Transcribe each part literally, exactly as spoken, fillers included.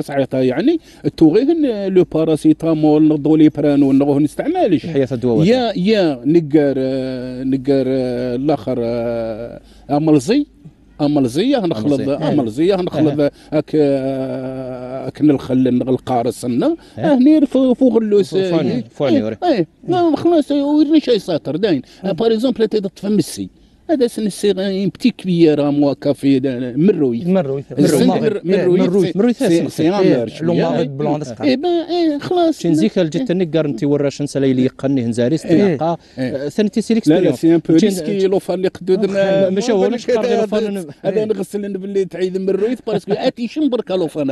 صحيحه يعني توغيه لو باراسيتامول نضو لي برانو نغوه نستعمالش الحياه الدواء يا يا نقار نقار الاخر املزي املزيه هنخلط املزيه هنخلط اك اك نلخل القارص لنا هني فوق اللوس فواني فواني اي خلاص ويرني شي ساطر داين باغ اكزومبل تفهم السي هذا سنسي ان بتي كبيره موا كافي مروي مروي مروي مروي سي امر شويه بلون اي با خلاص تنزيك الجت نقر انت وراش نسى لي يقني هنزاري استنقا ثاني سي لا لا سي ان بو ريسكي لو فان اللي قدودنا ماشي هو نش قرر فان هذا نغسل باللي تعيد مروي باسكو اتي شنبرك لو فان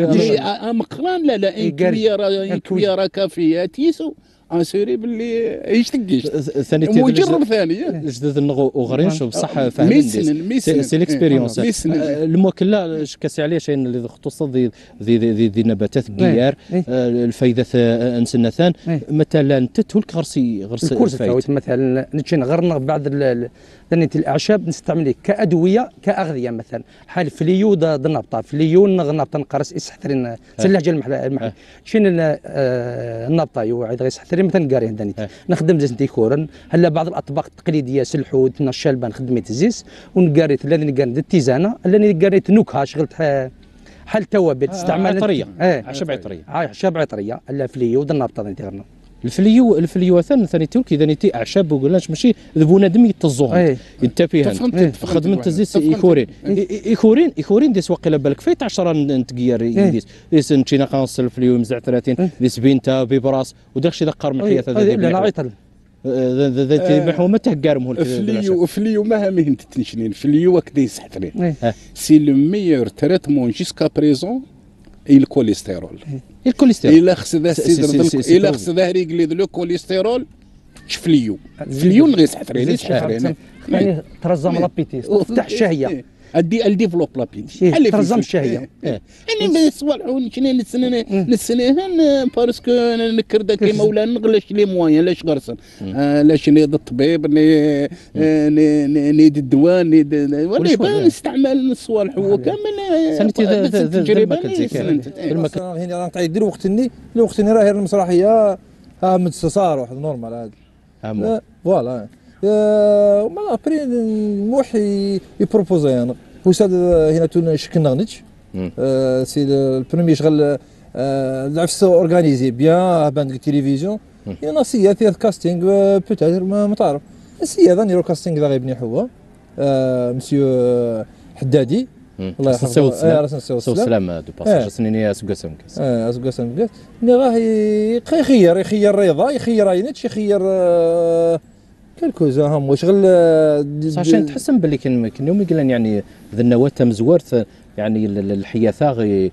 مقران لا لا كبيره كبيره كافيه تيسو اسيري باللي ايش تقيش ثاني مجرب ثاني جدد النغو وغرينش بصح فاهم ميسن ميسن سي ليكسبيريونس الموكل كاسي عليه شيء اللي اختص ذي ذي ذي نباتات كيار الفايده انسنتان مثلا تتولك غرسي غرسي الكورس مثلا نتشي نغرنا بعض ثاني الاعشاب نستعمل كادويه كاغذيه مثلا حال فليو ضد النبطه فليو نغنبطه نقرص يسحثرين سلاح ديال المحل شين النبطه يوعد غيسحثرين مثلا كاري عندني نخدم زيت ديكورن هلا بعض الاطباق التقليديه سلحود الشلبه نخدم تزيس ونقاريت الذي قاريت التيزانه اللي قاريت نكهه شغلت حال توابل تستعمل عطريه اه اعشاب عطريه اعشاب عطريه لا فليو ضد النبطه نتغرنا الفليو الفليو ثاني ثاني تولكي ذا نيتي اعشاب وقلناش ماشي بنادم يتزوهم ينتبه خدمه تزيس يكورين يكورين يكورين ديس واقيلا بالك فايت عشرة نتقير ديس ديس نتشينا قنص الفليو مزع ثلاثين ديس بينتا بيبراس وداكشي ذا قرم الحياه هذا لا عيطل ذا ذا محو ما تهكارم هو الفليو الفليو ما هم تنشنين الفليو هكذا يسحترين سي لو ميور تريتمون جيسكا بريزون الكوليسترول الكوليسترول الا خص ذا السيدر الا خص ذا ريغلي لو كوليسترول فليو فليو نغيسحت ريني سحت يعني ترزم لابيتي تفتح الشهيه ادي الديفلوب لابيتي ترزم الشهيه يعني سوالحون شنو نسنه نسنه باسكو نكر داك مولانا نغلاش لي موان لاش غرسن لاش نيد الطبيب نيد الدواء نيد ولا نستعمل الصوالح هو كامل سنتي تجربه هنا راه نقيد وقتني وقتني راه المسرحيه ها متصار واحد نورمال هذا فوالا ما ابري موحي يبروبوزي انا وساد هنا تون شكلنا غنتش سي البروميي شغل العفس اورغانيزي بيان بان التلفزيون يا سي فيها كاستينغ بوتيتر ما تعرف سي هذا نيرو كاستينغ ذا غيبني حوا مسيو حدادي الله يحفظه سو السلام دو باساج سنيني اسقسم كاس اه اسقسم كاس ملي راه يخير يخير رضا يخير عينتش يخير كالكوزا هم وشغل عشان تحسن باللي كان كان يوم يقول يعني ذا النواه مزورت يعني الحياثه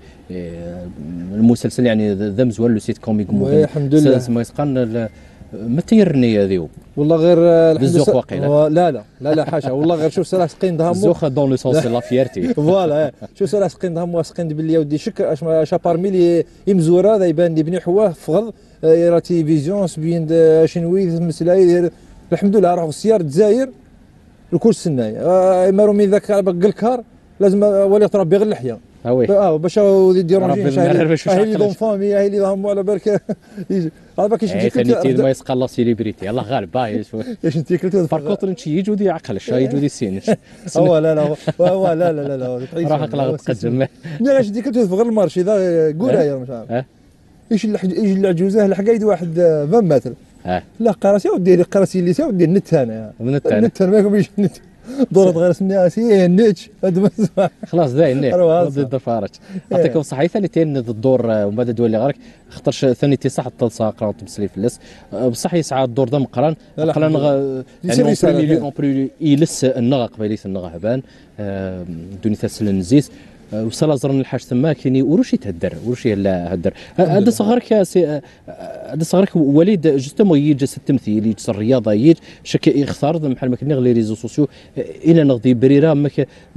المسلسل يعني ذا مزور لو سيت كوميك مو الحمد لله ما يسقن ما تيرني هذيو والله غير بالزوخ واقيلا لا لا لا لا حاشا والله غير شوف سلاح سقين دهم الزوخ دون لو سونس لا فيرتي فوالا شوف سلاح سقين دهم سقين باللي ودي شك اش بارمي لي يمزور هذا يبان لي بني حواه فغض يرى تيفيزيون سبين شنوي مسلاي الحمد لله راهو السيار الجزائر الكل سنايا ما رومي ذاك الكار لازم ولي تربي غير اللحيه اه باش يديروا شي هي دون فامي هي اللي راهم على بالك على بالك شي ثاني ما يسقى الله سيليبريتي يلاه غالب باي اش انت كنت فرقوط نشي يجو دي عقل شي يجو دي سين هو لا لا هو لا لا لا لا راح اقلا تقدم لا اش كنت في غير المارشي ذا قولايه مش عارف ايش يجي العجوزه الحكايه واحد عشرين متر لا قراسي ودير قراسي اللي ساو دير النت انا النت ما يكونش النت دورت غير سناسي النت خلاص ذا النت ضد فارج يعطيكم الصحه ثاني الدور ومن بعد دولي غيرك خاطرش ثاني تصح الطلسه قرا تمسلي في اللس بصح يسعى الدور ذا مقران مقران يعني اون بري يلس النغا قبيليت النغا هبان دوني تسل النزيس وصل زرن الحاج ثما كاين وروش يتهدر وروش لا هدر هذا صغرك هذا صغرك وليد جوستومون يجي التمثيل يجي الرياضه يجي شك يختار بحال ما كنا غير لي ريزو سوسيو الى نغضي بريرا ما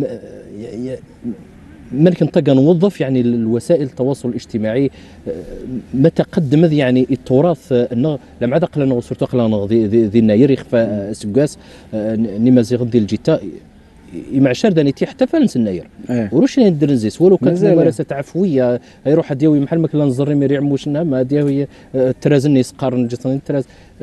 ما كنطق نوظف يعني الوسائل التواصل الاجتماعي متقدم يعني التراث لما عاد قلنا سورتو قلنا ذي ذي الناير يخفى سكاس نيما زي غدي الجيتا يمعشر دانيتي حتى فالنس الناير وروش ندير نزيس ولو كانت ممارسه عفويه يروح ديوي محل ما كنا نزري ميريع موشنا ما ديوي ترازني سقارن جتني تراز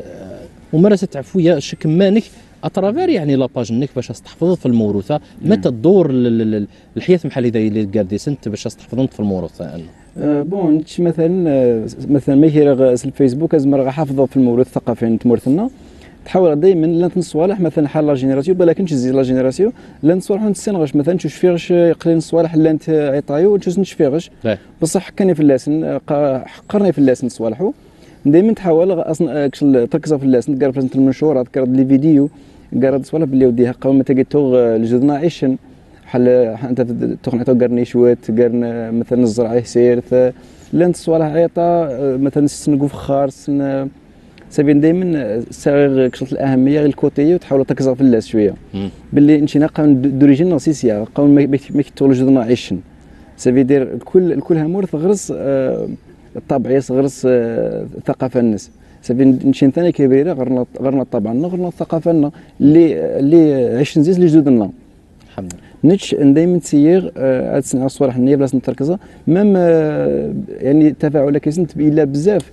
ممارسه عفويه شك مانك اترافير يعني لاباج نيك باش تحفظ في الموروثه متى الدور الحياه محل اللي كارديس انت باش تحفظ في الموروثه أه بون مثلا مثلا ما هي الفيسبوك ازمر حافظه في الموروث الثقافي تمورثنا تحاول دائما لا تنصوالح مثلا حال لا جينيراسيون بلا كنتش تزيد لا جينيراسيون لا نصوالح نتسنغش مثلا تشوف فيغش يقلين الصوالح لا انت عطايو تشوف نشفيغش بصح حكاني في اللسن حقرني في اللسن صوالحو دائما تحاول اصلا تركز في اللسن تقرا في المنشورات تقرا لي فيديو قرا صوالح باللي وديها قبل ما تلقى توغ لجدنا عيشن بحال انت تقنعتو قرني شوات قرن مثلا الزرعه يسير لا انت صوالح عيطا مثلا سنقو فخار سن سابين دائما صغير كشرط الاهميه غير الكوتيه وتحاول تركز في اللاس شويه باللي انتينا قاون دوريجين ناسيسيا قاون ما كيتولوا جدنا عيشن سافي دير الكل الكل همورث غرس الطبيعي غرس الثقافه الناس سافي نشين ثاني كبيره غرنا غرنا طبعا غرنا الثقافه اللي اللي عيش نزيز اللي جدودنا الحمد لله نتش دائما تسير هاد السنه الصوالح النيه بلاصه نتركزها ميم يعني التفاعل كيسنت الا بزاف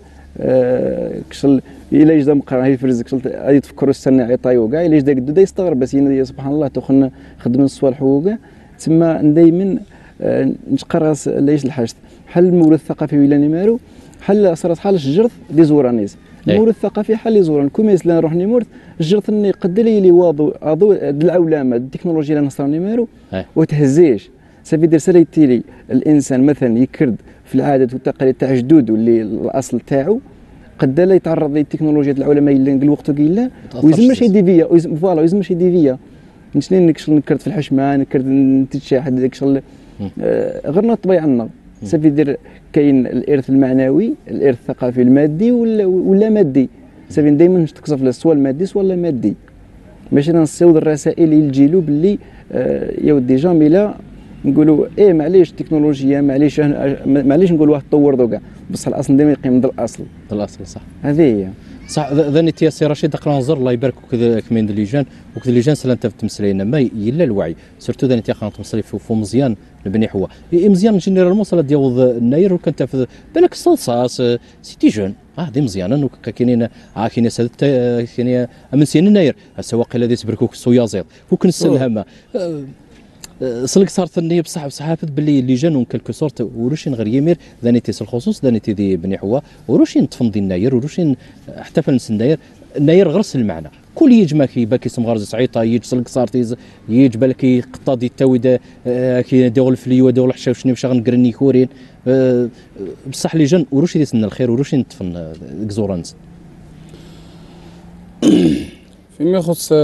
أه كشل الا يجدا مقرا هي فرز كشل غادي تفكروا السنه عطايو كاع الا يجدا قدو دا يستغرب بس سبحان الله توخنا خدمنا الصوالح وكاع تما دائما أه نقرا ليش الحاجه بحال المورث الثقافي ولا نيمارو بحال صارت حال الجرث دي زورانيز المورث الثقافي حال زوران كوميس لا نروح نيمورث الجرث اني قد لي لي واضو اضو العولمه التكنولوجيا اللي نصرا نيمارو وتهزيش سافي دير ساليتيلي الانسان مثلا يكرد في العادات والتقاليد تاع جدودو اللي الاصل تاعو قد لا يتعرض للتكنولوجيا العلماء اللي نقول وقتو كيلا ويزم شي ديفيا فوالا ويزم شي ديفيا نشني نكشل نكرد في الحشمان نكرد نتشاحد داكشل آه غير طبيعنا سافي دير كاين الارث المعنوي الارث الثقافي المادي ولا ولا مادي سافي دائما تقصف له سواء المادي سواء لا مادي باش نصيوض الرسائل للجيلو باللي آه يا ودي جامي لا نقولوا ايه معليش التكنولوجيا معليش معليش نقولوا واحد تطور دوكا بصح الاصل دائما يقيم ضد الاصل ضد الاصل صح هذه هي صح ذاني تي سي رشيد قرا نزر الله يبارك كذا كمين اللجان وكذا اللجان سلا انت تمسلينا ما يلا الوعي سورتو ذاني تي قرا تمسلي في مزيان بني حوا مزيان جينيرالمون صلا ديال الناير وكانت في بالك الصلصاص سيتي جون اه دي مزيانا كاينين اه كاين سادت كاين من سين الناير السواق الذي تبركوك الصويازيط وكن السلهمه سلك صارت النية بصح بصحافة باللي اللي جانون كالكو سورت وروشين غير يمير ذاني تيس الخصوص ذاني تي دي بني حوا وروشين تفندي الناير وروشين احتفل نس الناير الناير غرس المعنى كل يجمع كي باكي سمغار سعيطه يج سلك صارتيز يج بالكي قطا دي التاويده كي دول الفليو دول الحشاوشني باش غنقرني كورين بصح اللي جان وروشي يسن الخير وروشين تفن كزورانس فيما يخص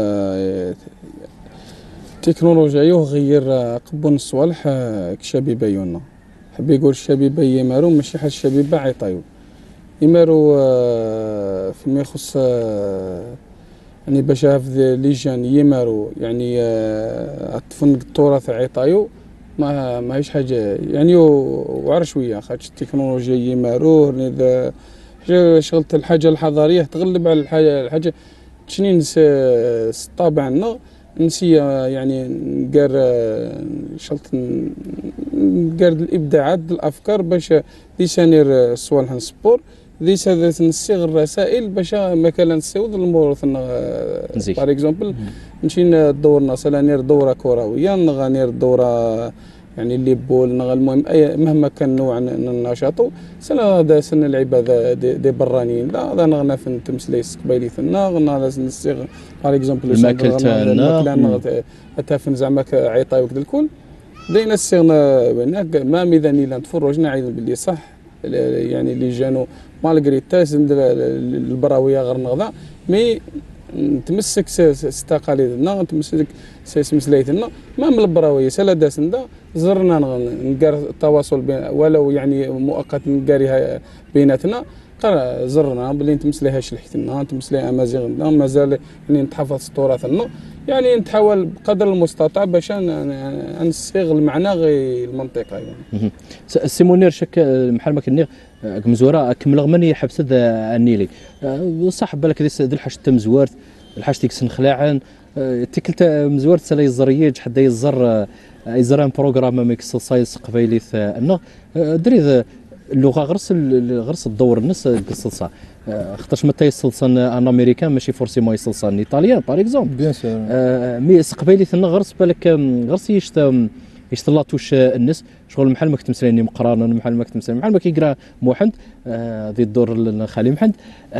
التكنولوجيا يغير قبون الصوالح كشبيبه يونا حب يقول الشبيبه يمارو ماشي حال الشبيبه عيطايو يمارو فيما يخص يعني باش هاف لي جان يمارو يعني الطفل التراث عيطايو ما ماهيش حاجه يعني وعر شويه خاطش التكنولوجيا يمارو اذا شغلت الحاجه الحضاريه تغلب على الحاجه الحاجه تشنين الطابع عندنا نسي يعني نقار شلت نقار الابداعات الافكار باش لسانير صوالح السبور ذي سادات نسيغ الرسائل باش مثلا نسيوض الموروث بار اكزومبل نمشي دورنا مثلا نير دوره كرويه نغا نير دوره يعني اللي بول نغا المهم اي مهما كان نوع النشاط سنه هذا سن العباده دي, دي برانيين لا هذا نغنا في تمسليس قبيلي ثنا غنا لازم نسيغ بار اكزومبل الماكل تاعنا تافن زعما عيطاي وكذا الكل دينا السيغنا ما ميزاني لا تفرجنا عايز باللي صح يعني اللي جانو مالغري تاس البراويه غير نغضا مي تمسك استقاليدنا تمسك سمسليتنا ما من البراويه سلا داسندا زرنا نقار التواصل بين ولو يعني مؤقت نقاريها بيناتنا قرا زرنا بلي نتمسليهاش لحيتنا نتمسليها امازيغنا مازال يعني نتحفظ تراثنا يعني نتحاول بقدر المستطاع باش نصيغ المعنى غير المنطقه يعني سيمونير شك محل ما كنيغ مزوره كمل غمني حبس النيلي صح بالك ذي الحاج تم زوارت الحاج تيكسن خلاعن تكلت مزور تسلا يزريج حدا يزر يزران بروغرام ميكس سايس قبيليث انه دري اللغه غرس غرس الدور الناس قصصها خاطرش متى يصلصن ان امريكان ماشي فورسي ما يصلصن ايطاليان باغ اكزومبل بيان سور مي قبيليث انه غرس بالك غرس يشت يشتلاطوش الناس شغل محل ما كنت مسليني مقرانا محل ما كنت مسليني محل ما كيقرا موحد ذي الدور الخالي محمد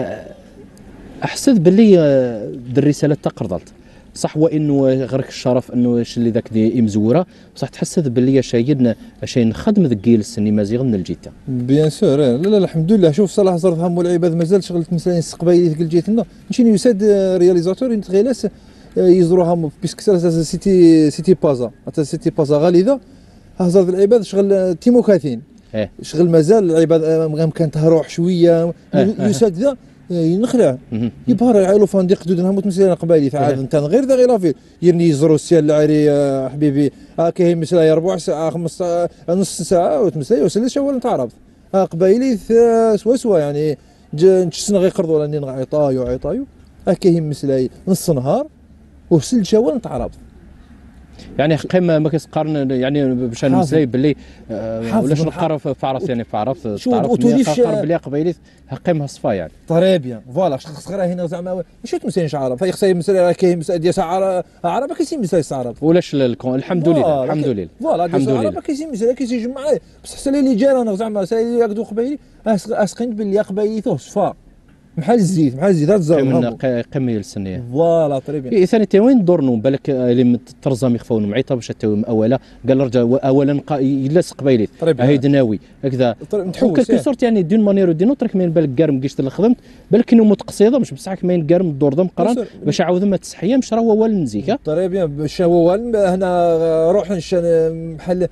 احسد باللي الرساله تقرضت صح وانه غيرك الشرف انه اللي ذاك دي مزوره بصح تحسد باللي شايدنا شي نخدم ذك جيل السينما زيغ من الجيتا بيان سور لا لا الحمد لله شوف صلاح زرف هم العباد مازال شغلت مثلا استقبالي ذيك الجيتنا نمشي يساد رياليزاتور يتغيلاس يزروها بيسك سيتي سيتي بازا حتى سيتي بازا غاليه هزر العباد شغل تيموكاثين شغل مازال العباد كانت تروح شويه يساد ذا ينخلع يبهر يعيلوا فندق دودنها متمثلين قبالي فعاد انت غير ذا غير في يرني يزرو السيال العري حبيبي هاكا مثلا ربع ساعه خمس نص ساعه وتمثل يوصل شوال تعرف ها قبايلي سوا سوا يعني نتشسنا غير قرضوا لاني عيطايو عيطايو هاكا هي مثلا نص نهار وسل شوال نتعرف يعني قيمة ما كتقارن يعني باش نمسلي باللي ولاش نقرا في عرف يعني في عرف تعرف باللي قبيلي قيمها صفا يعني طري بيان فوالا خصك غير هنا زعما ماشي تمسينش عرب فاي خصها مسالي راه كاين مسائل ديال عرب عرب كيسين مسائل عرب ولاش الحمد لله الحمد لله فوالا الحمد لله عرب كيسين مسائل كيسين معايا بصح سالي اللي جا انا زعما سالي اللي ياكدو قبيلي اسقين باللي قبيلي صفا بحال الزيت بحال الزيت هذا الزهر قيمه السنيه فوالا طري بيان إيه ثاني وين دورنو بالك اللي ترزم يخفون معيطه باش تاوم اولا قال رجع اولا يلاس قبيلي هاي دناوي هكذا كلكو سورت يعني دون مانيرو دي نوترك من بالك كارم كيشت اللي خدمت بالك انه متقصيده مش بصح كاين كارم الدور ذا مقران باش عاود ما تسحيه مش راه هو نزيكا طري بيان باش هو هنا روح بحال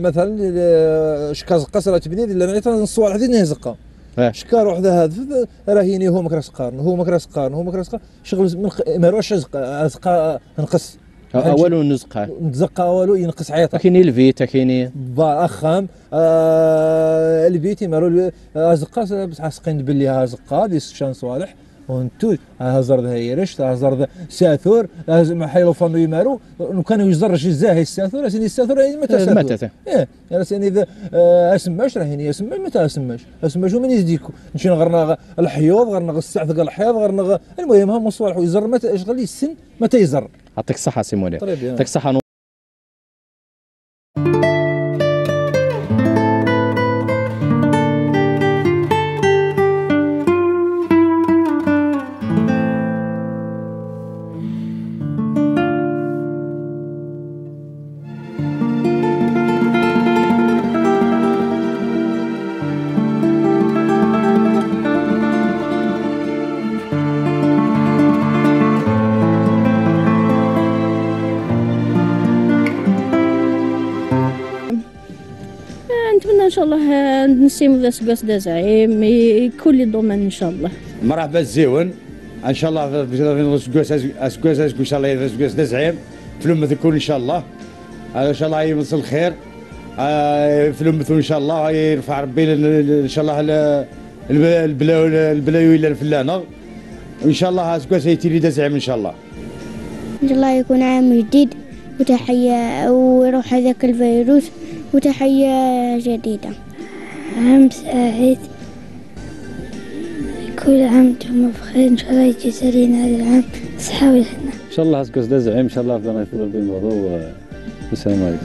مثلا شكاز قصره تبني اللي نعيط الصوالح هذه نهزقها شكا روح ذا هذا راهيني هو مكراس قارن هو مكراس قارن هو مكراس قارن شغل من ما روحش زقا نقص اولو نزقه نزقه اولو ينقص عيطه كاين الفيتا كاين اخام آه الفيتي مالو زقا بصح سقين باللي زقا دي شان صوالح ونتو هزر ذا يرش هزر ذا ساثور لازم حيلو فانو يمارو وكانوا يزرج الزاهي الساثور اسني الساثور متى ساثور متى ايه يعني اسني اذا اسماش راهي اسماش متى اسماش اسماش ومن يزديكو نمشي غرنا الحيوض غرنا السعث الحيوض غرنا المهم هم الصوالح ويزر متى اشغل السن متى يزر يعطيك الصحه سي مولي يعطيك الصحه. ان شاء الله نسيم ذا سكاس دا زعيم كل ضمن ان شاء الله مرحبا الزيون ان شاء الله في سكاس سكاس ان شاء الله سكاس دا زعيم فيلم تكون ان شاء الله ان شاء الله يمثل الخير فيلم ان شاء الله يرفع ربي ان شاء الله البلاوي البلاوي الى الفلانه ان شاء الله سكاس يتيري دا زعيم ان شاء الله ان شاء الله يكون عام جديد وتحيه ويروح هذاك الفيروس وتحية جديدة. عام سعيد كل عام وانتم بخير ان شاء الله يجي سلينا هذا العام صحة وهنا ان شاء الله هسكوس دا زعيم ان شاء الله ربنا يفضل بين الموضوع والسلام عليكم.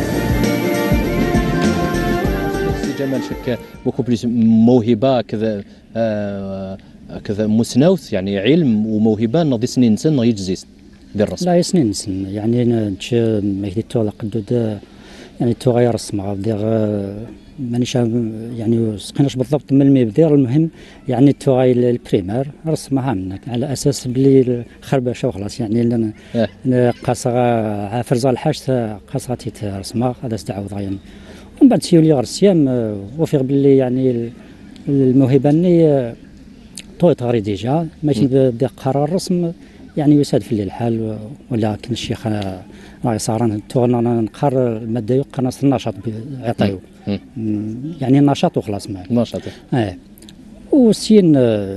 سي جمال شك بوكو بليس موهبة كذا آه كذا مسنوث يعني علم وموهبة نضي سنين سن يجزيس ديال الرسم. لا سنين سن يعني نتش مهدي تولا قدود يعني تغير السمع دير مانيش يعني سقيناش بالضبط من المي بدير المهم يعني تغير البريمير رسمها منك على اساس بلي خربشه وخلاص يعني قاصه فرزا الحاج قاصه ترسمها هذا استعوض يعني ومن بعد سيولي غير الصيام وفيق بلي يعني الموهبه اني طويت غير ديجا ماشي بدي قرار الرسم يعني يساد في الحال ولكن الشيخ راهي صارن توغنا نقر الماده يقنا النشاط يعطيو يعني النشاط وخلاص معاه نشاط اه والسين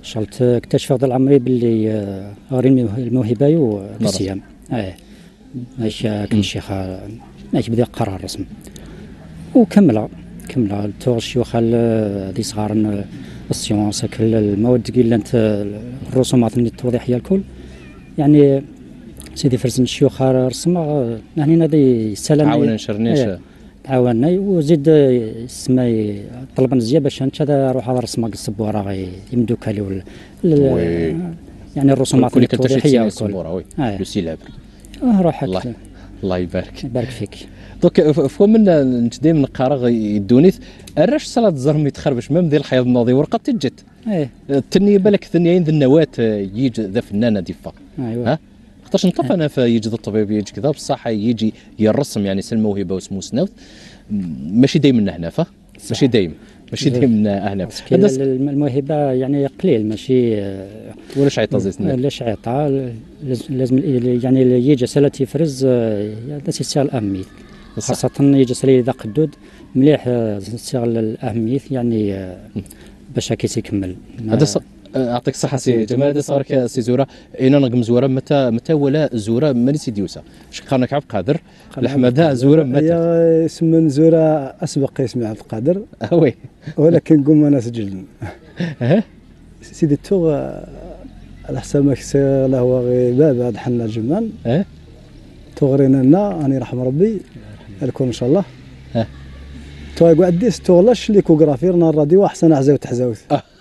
شغلت اكتشف ضل عمري باللي غير الموهبه وكسيام اه ماشي كل شيخ ماشي بدا قرار رسم وكملها كملها توغ الشيوخ دي صغار السيونس كل المواد كي انت الرسومات التوضيحيه الكل يعني سيدي فرزن الشيوخ رسمها يعني هذه سلام عاونا نشرنيش عاوننا وزيد سماي طلبنا زياده باش هذا روح هذا رسمه الصبوره غي يمدو كالي وال يعني الرسومات التوضيحيه الصبوره وي لو سيلاب روح الله الله يبارك يبارك فيك دونك فوا من نتدي من قارغ يدونيث الراش صلاه الزرمي تخربش مام ديال الحياه الناضي ورقه تجت ايه تني بالك ثنيين ذي النواه يجي ذا فنانه ديفا ايوه ها خاطرش نطف انا فيجي الطبيب يجي كذا بصح يجي يرسم يعني سن موهبه واسمه سنوت ماشي دايما هنا فا ماشي دايما ماشي دايما هنا الموهبه يعني قليل ماشي ولا شعيطه زي سنوت لا شعيطه لازم يعني يجي سالتي فرز هذا سيسال اهميه خاصه يجي سالي ذا قدود مليح سيغل الاهميه يعني باش كيس يكمل هذا اعطيك الصحه سي جمال هذا صار سي زوره اين نقم زوره متى متى ولا زوره ماني سي ديوسا شقرنك عبد القادر الحمد زوره متى هي اسم زوره اسبق اسمي عبد القادر وي ولكن قم انا سجل سيدي تو على حساب ما له هو غير باب حنا الجمال اه تغرينا لنا راني رحم ربي الكون ان شاء الله اه تو قعديس توغلاش ليكوغرافي رنا الراديو احسن عزاوت حزاوت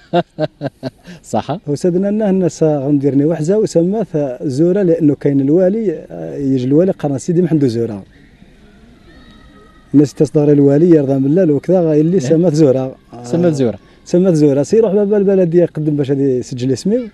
صح وسدنا لنا الناس غنديرني وحزه وسمات زوره لانه كاين الوالي يجي الوالي قرن سيدي محمد زوره الناس تصدر الوالي يرضى بالله وكذا اللي سمات زوره سمات زوره سمات زوره سي روح باب البلديه قدم باش هذه يسجل اسمي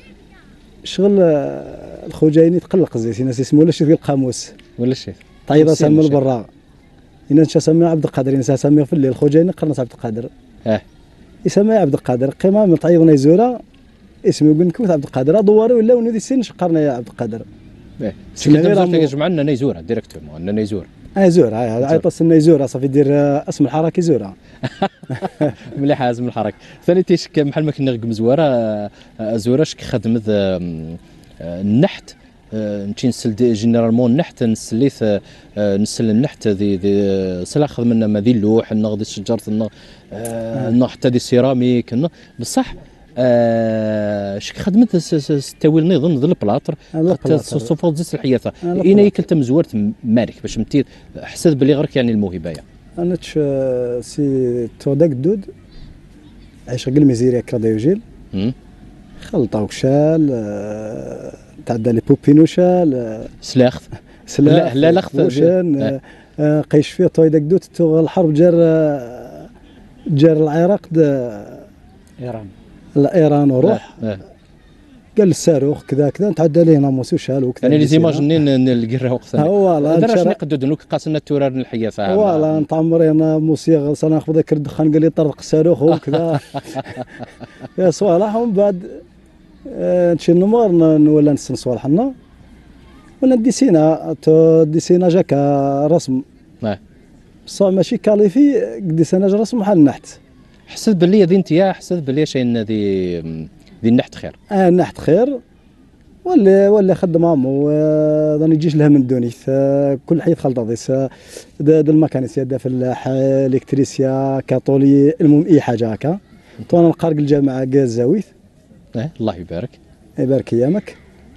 شغل الخوجايني تقلق زي ناس اسمه ولا شي في القاموس ولا شي طيب سمى البراء إن شا سمي عبد القادر إن سمي في الليل خوجايني قرنت عبد القادر اه يسمى عبد القادر قيمه من طيبنا يزوره اسمه بن كوث عبد القادر دواري ولا ونودي السن شقرنا يا عبد القادر اه سكندر جمعنا نيزوره ديريكتومون عندنا نيزور اه زور هذا عيط السن يزوره صافي يدير اسم الحركه يزوره مليح اسم الحركه ثاني تيشك محل ما كنا نقم زواره زوره شك خدم النحت نمشي نسل جينيرالمون النحت نسليث نسل النحت ذي ذي سلاخذ منا ما ذي اللوح نغ ذي الشجر نغ حتى ذي السيراميك بصح شك خدمت ستاويل نظن ذي البلاطر حتى صوفوت زيت الحياثه اين يكلت مزورت مالك باش متي حسيت بلي غيرك يعني الموهبه انا تش سي تودك دود عيش قل ميزيريا كراديوجيل خلطه وكشال تعدى لي بوبينوشال سلاخ سلاخ لا لا وشان قيش فيه طوي داك دوت تو الحرب جار جار العراق ايران لا ايران وروح قال الصاروخ كذا كذا تعدى ليه ناموس وشال وكذا يعني لي زيماجينين نلقى وقتها فوالا دراش نقدو نوك قاسنا التورار الحيه فاهم فوالا نتعمر انا موسيقى ناخذ ذاك الدخان قال لي طرق الصاروخ وكذا يا صوالح ومن بعد نمشي نمر ولا نسن صوالحنا ولا ديسينا تو ديسينا جاكا رسم اه بصح ماشي كاليفي ديسينا رسم بحال النحت حسيت باللي ذي انت يا حسيت باللي شي ذي ذي النحت خير اه النحت خير ولا ولا خدم عمو راني يجيش لها من دونيث كل حي خلطه ديس دا الميكانيسيه دا فلاح الكتريسيا كاطولي المهم اي حاجه هكا تو انا نقارق الجامعه كازاويث اه الله يبارك يبارك ايامك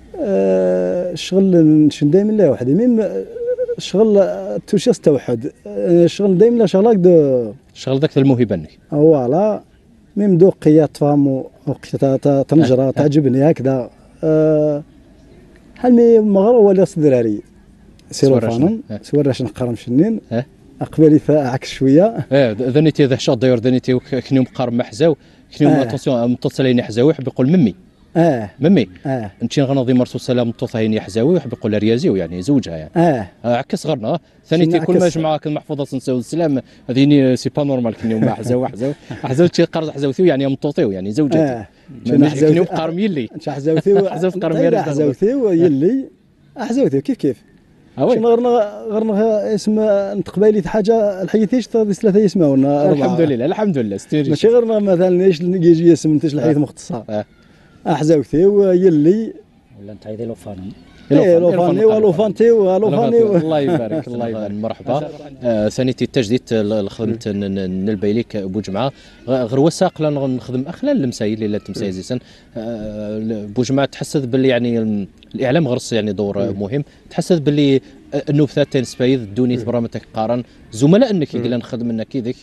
آه شغل نشن دايما لا واحد ميم شغل توشي توحد آه شغل دايما شغلك دو شغل ذاك الموهبه نك فوالا ميم دوقيه تفهم وقتها تنجره آه. تعجبني هكذا آه هل مي مغرب ولا صدراري سيروفانون سوراش نقرم شنين اه اقبالي عكس شويه اه ذنيتي ذا شاد داير ذنيتي كنيوم قارم محزاو كنيوم اتونسيون متصلين يحزاوي يحب يقول ممي اه ممي اه نمشي غنوضي مرسو سلام مطوطين يحزاوي ويحب يقول ريازيو يعني زوجها يعني اه, آه عكس غرنا ثاني كل ما جمع المحفوظه نساو السلام هذيني سي با نورمال كنيوم حزاو حزاو حزاو شي قرض حزاوثيو يعني مطوطيو يعني زوجتي اه كنيوم قارم يلي حزاوثيو حزاو قارم يلي حزاوثيو يلي حزاوثيو كيف كيف شنو غرنا غرنا اسم نتقبالي حاجه الحيتيش ثلاثه يسمعونا الحمد لله الحمد لله ماشي غير مثلا ايش يجي اسم انت الحياه مختصه اه احزاوتي يلي ولا انت عايز لوفاني ايه لوفاني ولوفانتي ولوفاني الله يبارك الله يبارك مرحبا. آه ثانيتي التجديد خدمه البيليك بوجمعه غير وساق نخدم اخلال المسايل اللي تمساي زيسن آه بوجمعه تحسد باللي يعني الاعلام غرس يعني دور مهم تحسد باللي النوفات تنسبايد دوني برامتك قارن زملاء انك يقول نخدم انك كذيك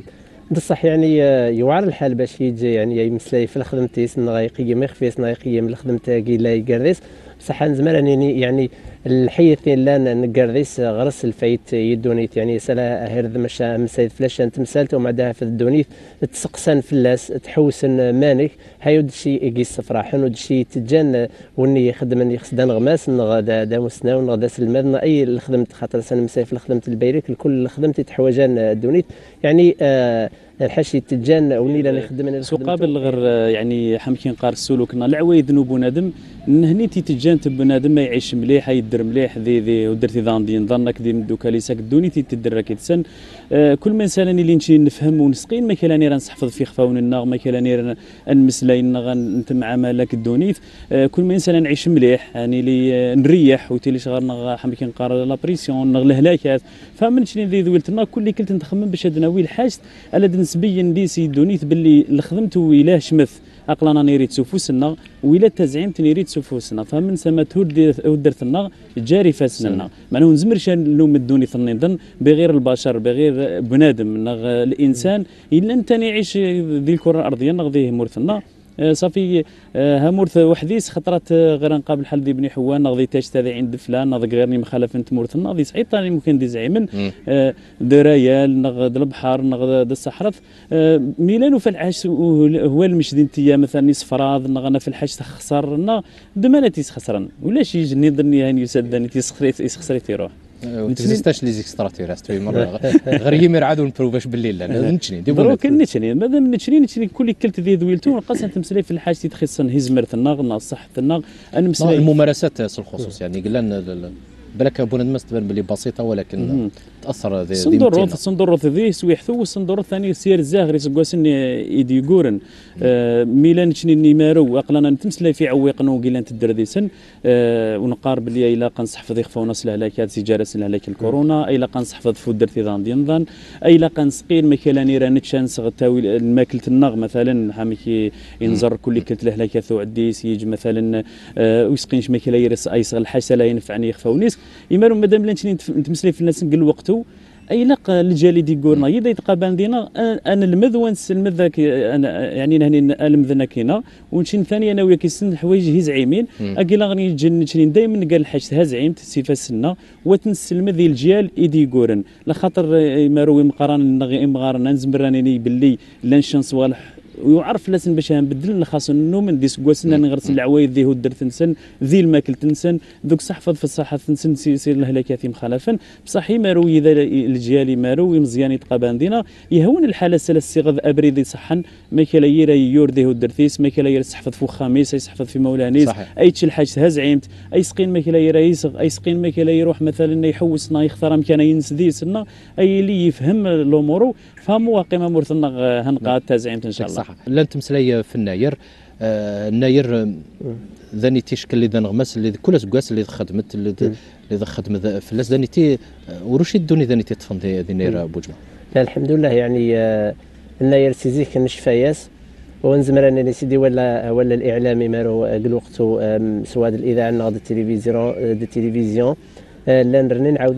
بصح يعني يوعر الحال باش يجي يعني يمسلاي في خدمتي سن غيقيم يخفيس غيقيم الخدمه كي لا يقريس بصح نزمر يعني يعني الحيثين لا نقريس غرس الفايت يدونيت يعني سلا هرد مشا مسايد فلاش انت مسالت ومعدها في الدونيت تسقسن فلاس تحوسن مانك هايود شي يقيس فرحن ود شي تجان وني يخدم يخصدان غماس نغدا دا مسنا ونغدا سلمان اي الخدمه خاطر سنه مسايف الخدمه البيريك الكل خدمتي تحوجان الدونيت يعني آه الحاشي تجان وني لا نخدم سو قابل غير يعني حمكين قار السلوكنا العوايد ذنوب بنادم هني تيتجان بنادم ما يعيش مليح يدير مليح ذي ذي ودرتي ذاندي نظنك دي دوكا لي ساك دوني تيدير كيتسن آه كل ما انسان اللي نمشي نفهم ونسقين ما كلاني راه نحفظ في خفاون النغ ما كلاني نمسلاين انت مع مالك الدونيت آه كل ما انسان نعيش مليح يعني لي نريح وتيلي شغار حمكين قار لا بريسيون نغ الهلاكات فمن شنو ذي ذولتنا كل كنت نخمم باش هاد ناوي الحاج على نسبيا ديسي دونيت باللي الخدمت ويلاه شمث اقلنا نيريت سفوسنا ويلا تزعيمت نيريت سفوسنا فمن سما تهود ودرتنا جاري فاسنا معناه نزمرش نلوم الدوني ثنين بغير البشر بغير بنادم الانسان الا انت يعيش ذي الكره الارضيه نغذيه مورثنا صافي هامورث وحديس خطرات غير نقابل حل دي بني حوان نغذي تاج تاذي عند فلان نغذي غيرني مخالف انت مورث نغذي صعيب ثاني ممكن دي زعيمن درايال نغذ البحر نغذ الصحراء ميلانو في العاش هو المشدين تيا مثلا نص فراض نغنا في الحاج تخسر بما تيس خسرن ولا شي جني ظني يعني يسدني تيسخريت يسخسريت يروح تزيستاش لي زيكستراتيرستري مره غير يمر عادو نبروفاش بالليل نتشني دروك نتشني مادام نتشني نتشني كل كلت ذي ذويلتو نقص تمسلي في الحاجه تخصن هزمرت النغ صح النغ انا مسلي الممارسات الخصوص يعني قلنا بالك بنادم تبان بلي بسيطه ولكن تاثر ذي صندوروث صندوروث ذي سويحثو والصندوروث الثاني سير الزاغري سكواسن يدي يقورن آه ميلان تشني نيمارو اقلنا نتمسلي في عويقنا وقيلان تدر ذي سن آه ونقار بلي الا قنصح في خفونا سلهلاكات سجاره سلهلاك الكورونا اي لا قنصح في فود درتي ذان دينظن اي لا قنسقين مكيلاني راه نتشانس غتاوي الماكله النغ مثلا حامكي ينزر كل كلت لهلاكات وعديس يجي مثلا آه ويسقينش مكيلا يرس ايصغ الحاجه لا ينفعني يخفونيس يمالو مادام لا نتمسلي في الناس نقول وقته اي لق الجالي دي قورنا يدا يتقابل دينا انا المذ ونس المذ انا يعني هني المذنا كينا ونشين ثاني انا وياك السن الحوايج هي زعيمين اكيلا غني جن دائما قال الحاج ها زعيمت سيفا السنه وتنسلم ذي الجيال ايدي قورن لخاطر ماروي مقارن نغي مغارن نزمراني باللي لا نشان صوالح ويعرف لازم باش نبدل خاص انه من ديس كواسنا نغرس العوايد ذي هو درت نسن ذي الماكل تنسن ذوك صحفظ في الصحه تنسن سير الهلاكات مخالفا بصح مارو اذا الجيالي مارو مزيان يتقابل دينا يهون الحاله سلا الصيغ ابريدي صحن ما كلا يرا يور ذي هو درتيس ما كلا يرا صحفظ فوق خميس يصحفظ في مولانيس اي تشي الحاج هزعيمت اي سقين ما كلا يرا يسغ اي سقين ما كلا يروح مثلا يحوسنا يختار مكان ينس ذي سنا اي اللي يفهم الامور فهموا قيمه مرثنا هنقاد تزعيمت ان شاء الله صح لا تمسلي في الناير آه الناير ذاني تيشكل اللي نغمس اللي كل سكواس اللي خدمت اللي اللي خدمت في الناس ذاني تي وروش يدوني ذاني تيطفن ذي نير بوجمع لا الحمد لله يعني آه الناير سيزيك كنشفاياس ونزمر انا سيدي ولا ولا الاعلامي مالو قل وقتو سواء الاذاعه ناض التلفزيون دي التلفزيون لا نرني نعاود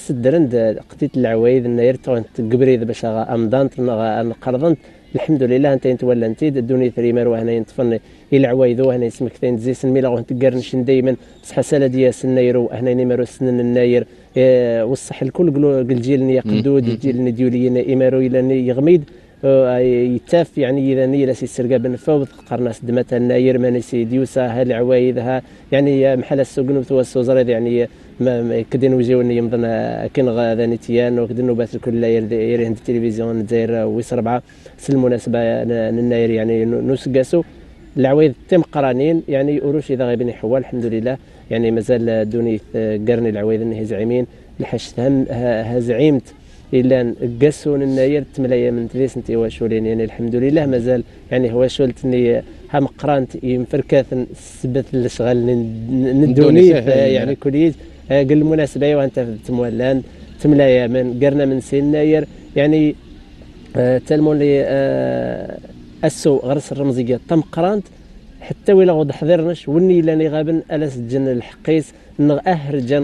نسدرن قتيت العوايد الناير تو قبريد باش امضانت نقرضنت الحمد لله انت انت ولا انت دوني ثريمار وهنا ينطفن الى عوايدو هنا اسمك ثين زي سن ميلا تقرنش دائما صح ساله ديال الناير هنا نيمارو سنن الناير اه والصح الكل قل جيلني قدود جيلني ديولي ايمارو الى يغميد اه يتاف يعني اذا ني لا سي سرقا بن فوض قرناس دمت الناير ماني سي ديوسا ها العوايدها يعني محل السوق نوث السوزريد يعني ما كدين وجيوني يمضن كين غادا نتيان وكدين بات الكل يري عند التلفزيون الجزائر ويس ربعه بالمناسبه الناير يعني نسقاسو العوايد تم قرانين يعني قروش اذا غيبني حوال الحمد لله يعني مازال دوني قرني العوايد انه زعيمين لحشت هم هزعيمت الا قاسون الناير تملايا من ثلاث انت واشولين يعني الحمد لله مازال يعني هو شولتني هم قرانت يمفركات سبت الشغل ندوني يعني كليت قال المناسبه وانت في تمولان تملا يمن قرنا من سناير يعني آه تلمون لي آه السو غرس الرمزيه تم قرانت حتى ولا غد حضرناش وني لاني غابن الاس الجن الحقيس نغ اهر جن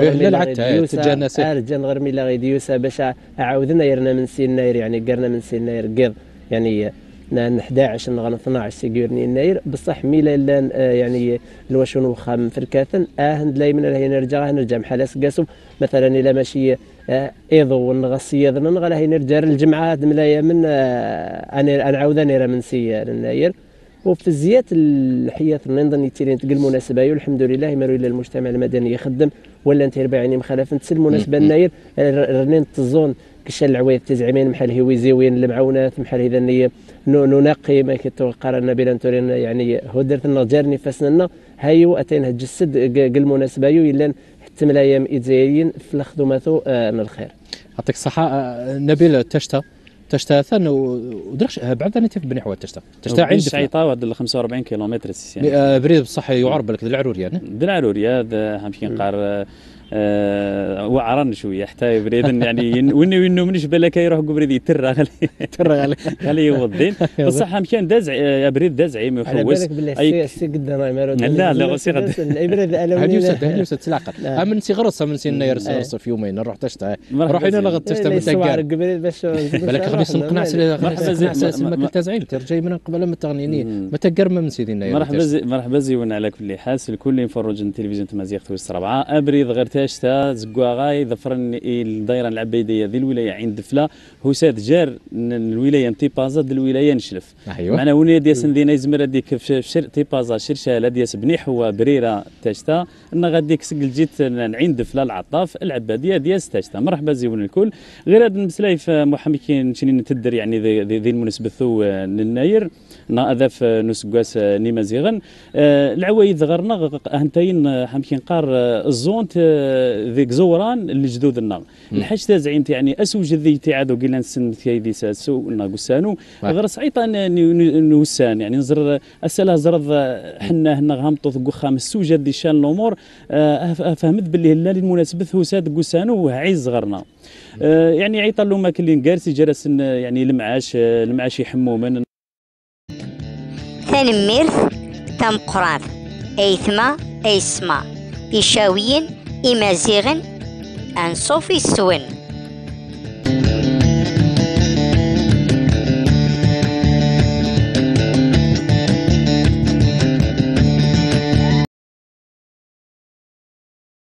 غير اهر جن غير ميلا غيديوسا باش عاودنا يرنا من سناير يعني قرنا من سناير قيض يعني أحد عشر نغ اثناش سيجورني يناير بصح ميلا لان آه يعني الواشون وخام فركاثن اه ندلاي من هنا نرجع نرجع بحال قاسو مثلا الا ماشي آه ايضو ونغسي ذن نغلا هي نرجع الجمعه ملايا من آه انا انا عاوداني راه من سي يناير وفي زيات الحياه نظن يتيرين تقل مناسبه والحمد لله مارو الى المجتمع المدني يخدم ولا انت ربعيني مخالفه تسل مناسبه يناير رنين تزون كش العويد تزعمين محل هويزيوين المعونات محل اذا ننقي ما كتوقعنا بلا نتورين يعني هدرت النجار نفسنا هايو اتينا جسد قل مناسبه الا حتى من الايام الجزائريين في الخدماتو من الخير. يعطيك الصحه. نبيل تشتا تشتا ثان ودركش بعد انت في بني حوات تشتا تشتا عند شعيطه واحد خمسة وأربعين كيلومتر يعني بريد بصح يعرب لك العروريه العروريه هذا همشي نقار أه وعرن شويه حتى بريد يعني وني وينو منش بالك يروح بريد يتر غالي تر غالي غالي يوضين بصح مشان دازع يا بريد دازع يحوس اي سي قدام لا لا سي غد الابرد هذه يوسد هذه يوسد تلاقى من سي غرس من سي يناير في يومين نروح تشتا روح هنا لغد تشتا متاكر باش بالك خلينا نقنع سي ما كنت زعيم ترجي من قبل ما تغنيني متاكر من سيدي يناير مرحبا زي مرحبا زيون على كل حال الكل يفرج التلفزيون تمازيغ تويس ربعه ابريد غير تاشتا زكواغاي ظفرن الدائره العبيديه ذي الولايه عين دفله هوساد جار الولايه نتي بازا د الولايه نشلف أيوة. معنا وني دياس ندينا يزمر هذيك في شر تي بازا شرشاله دياس بنيح وبريره تاشتا ان غاديك سقل جيت عين دفله العطاف العباديه دياس تاشتا مرحبا زيون الكل غير هذا المسلايف محمد كاين شنو نتدر يعني ذي المناسبه ثو للناير هذا في نسقاس نيمازيغن آه العوايد غرنا هنتين حمكين قار الزونت ذيك زوران اللي جدود النار الحاج تازعيمت يعني اسوج ذي تعادو قلنا نسن في ذي ساسو ناقوسانو غير صعيطه نوسان يعني نزر اساله زرد حنا هنا غامطو ثقو خامس سوجه ذي شان الامور آه فهمت باللي لا المناسبه هوساد قوسانو عايز غرنا آه يعني عيطا له ما كلين جالس جلس يعني المعاش المعاش يحمو من تنميرت تم قران ايثما ايسما إيشاويين إمازيغن أنصوفي السون